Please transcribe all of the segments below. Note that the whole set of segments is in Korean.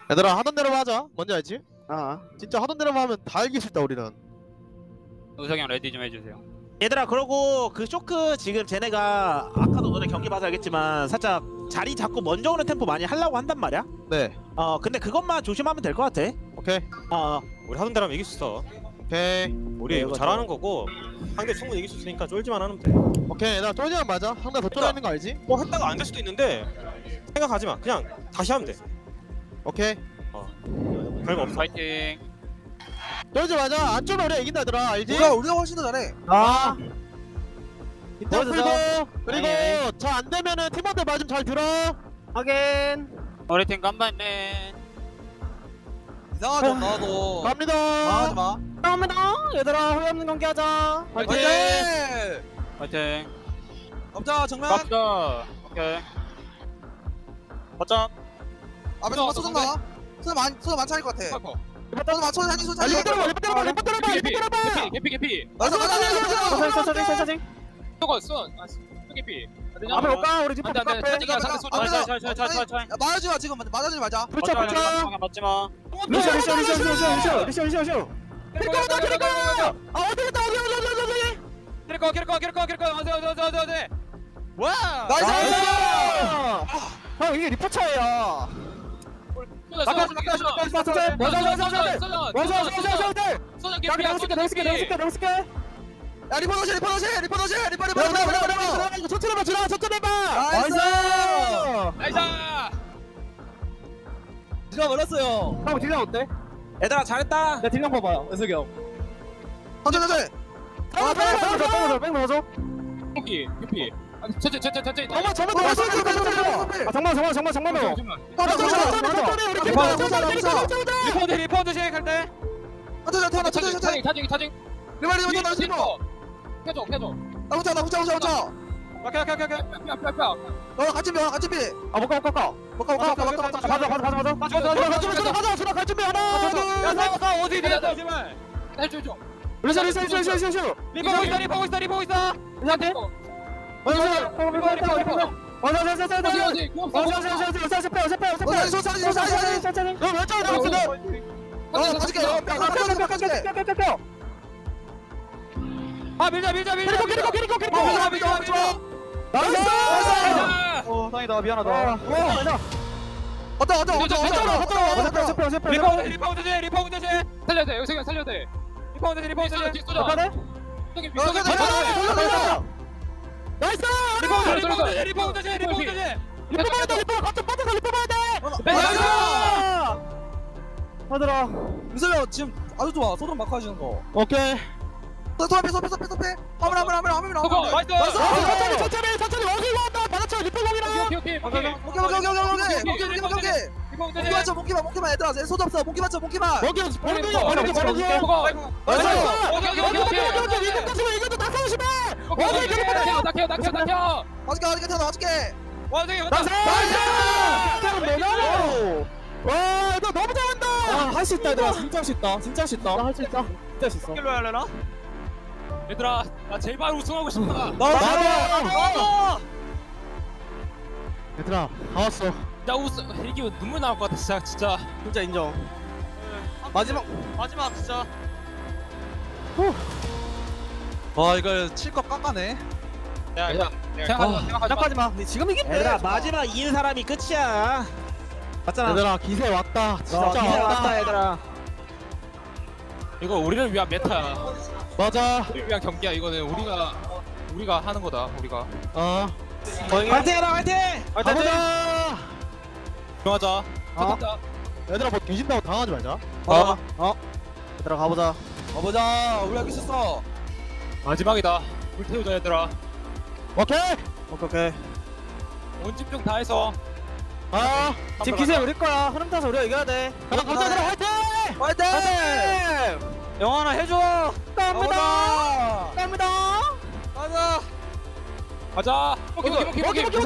얘들아 하던 대로만 하자. 뭔지 알지? 아 진짜 하던 대로만 하면 다 이길 수 있다 우리는. 우석이 형 레디 좀 해주세요. 얘들아, 그러고 그 쇼크 지금 쟤네가 아까도 너네 경기 봐서 알겠지만 살짝 자리 잡고 먼저 오는 템포 많이 하려고 한단 말이야. 네. 근데 그것만 조심하면 될 것 같아. 오케이. 우리 하던 대로 하면 이길 수 있어. 오케이. 우리 이거 이거 잘하는 거고 상대 충분히 이길 수 있으니까 쫄지만 하면 돼. 오케이. 얘들아 쫄지만 맞아. 상대 더 쫄아 있는 거 알지? 뭐 했다가 안 될 수도 있는데 생각하지 마. 그냥 다시 하면 돼. 오케이. 별거 없어. 파이팅. 쫄지 마자. 안 쫄면 우리가 이긴다 얘들아. 알지? 우리가 훨씬 더 잘해. 이따 풀고 그리고 아니. 잘 안 되면은 팀원들 말 좀 잘 들어. 하긴. 우리 팀 간만네. 이상하죠 나도. 갑니다. 하지 마. 감사합니다. 얘들아, 후회 없는 경기 하자. 화이팅. 파이팅. 갑자 정면. 갑시다. 오케이. 맞자. 앞에 정말 쏘던가. 쏘 많지 않을 것 같아. 쏘 맞춰 사진 쏘 아, 사진. 리포 들어봐. 리포 들어봐. 리포 들어봐. 리포 들어봐. 개피. 나이스 가자. 천천히. 저거 쏜. 개피. 앞에 올까? 우리 집 안돼 앞에. 안돼. 차징이야 상대 쏘. 잘. 맞아지 마 지금 맞아지 말자. 붙여. 맞지 마. 루시오. 캐릭터다 캐릭터. 아 어디 갔다 어디. 캐릭터. 어디. 와. 나이스. 형, 이게 리포 차이야. 야 리포 넣으시. 리포. 저쪽으로 지나. 저쪽으로 봐. 나이스. 나이스. 지가 걸렸어요. 형, 딜량 어때? 얘들아, 잘했다. 내 딜량 봐봐요, 연석이 형. 천천히. 뺑 넣어줘. 개피. 천천히. 정말 넣어. 리포드 시작할 때. 차징. 켜줘. 나 붙여. 오케이. 너 같이 비. 못 가. 가자. 갈 준비 하나. 야, 싸워. 어디 뒤에서 제발. 해줘. 루시오. 리포고 있어. 우리한테? 아, 밀자. 상이다, 미안하다. 리파운드 제. 살려야 돼. 여기서 살려야 돼. 리파운드 제. 쏘자. 저기 나이스. 리파운드 제. 하더라. 윤석이 지금 아주 좋아. 소름 막 하시는 거. 오케이. 쏘패. 화면. 천천히 어디로 왔다. 받아쳐. 리포공이랑. 오케이. 몽키만 얘들아. 소도 없어. 몽키 맞춰. 먹여. 이것도 다 싸우시면. 맞게. 완성이 와, 너 너무 잘한다. 할 수 있다, 얘들아. 진짜 할 수 있다. 할 수 있어. 길로 할래나? 얘들아, 나 제발 우승하고 싶다. 나도. 얘들아, 다 왔어. 나 우승 이기면 눈물 나올 것 같아. 진짜. 진짜 인정. 마지막 진짜. 와 이거 칠것 깎아네. 생각하지 마. 지금 이긴대. 얘들아, 마지막 이긴 사람이 끝이야. 맞잖아. 얘들아, 기세 왔다. 진짜 기세 왔다, 얘들아. 이거 우리를 위한 메타야. 맞아. 우리를 위한 경기야. 이거는 우리가 하는 거다. 우리가. 화이팅해라, 화이팅! 가보자. 좋아하자. 얘들아, 뭐 뒤진다고 당하지 말자. 얘들아, 가보자. 우리 할수 있어. 마지막이다. 불태우자 얘들아. 오케이. 온 집중 다 해서. 지금 기세 우리 거야. 흐름 타서 우리가 이겨야 돼. 가자, 얘들아, 화이팅! 화이팅! 영환아, 해줘. 갑니다. 가자. 오케이. 오케이. 리포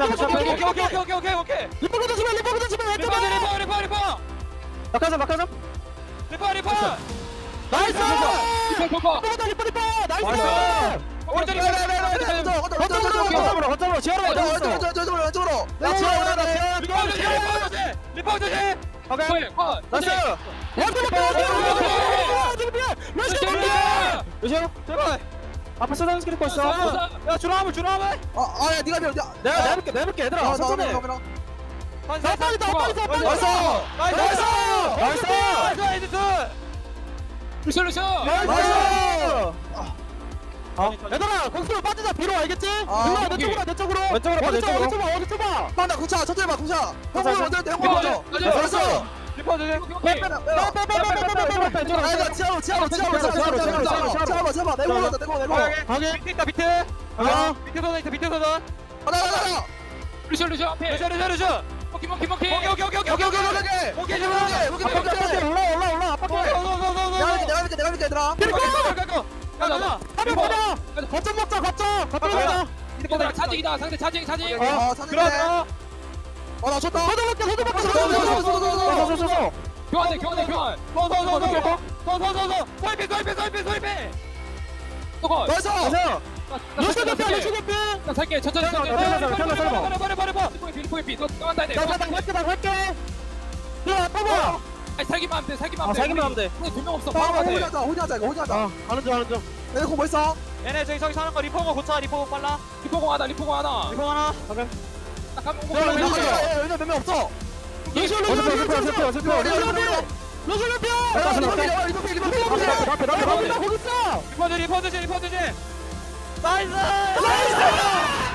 막하자. 리포. 나이스! 리포. 나이스! 거점으로 지하로 왼쪽으로. 리포. 오케이 컷 나이스. 루시오 제발. 앞에 쏘는 스킬 거 있어. 야 주라함을 주라함을. 아야 네가 밀어. 내가 내볼게 얘들아. 천천히. 나 빨리 나 빨리 나 빨리. 나이스. 나이스. 루시오 루시오 나이스. 얘들아 거기서 빠지자 뒤로 알겠지? 일로 내 쪽으로 내 쪽으로. 왼쪽으로 어디 봐. 나 구차 천천히 봐 구차. 형 먼저 형 먼저. 나이스. 리퍼 주지 치아봐 내고 확인. 밑에 있다 밑에 아. 밑에 서다 있다 밑에 서다 하나 루시오 루시오 앞에 루시오 먹기 먹기 오케이 올라 압박해. 내가 믿게 얘들아 가자 한명 가자. 거점 먹자 거점. 가자 차징이다 상대 차징 사는데 나 쳤다 교환돼 교환 또건 나이스 루시 개피. 나 살게 천천히 리포 너 까만다 돼 나 할게. 야 봐봐. 아니 살기만 하면 돼 살기만 하면 돼. 근데 두명 없어 방어가 돼 호지하자 하는 중. 얘네 공 벌써 얘네 저기 사는 거 리포고 고쳐 리포고 빨라. 리포공 하나 이거 하나. 딱 가면 얘네 몇명 없어 루시 리포 주지 나이스.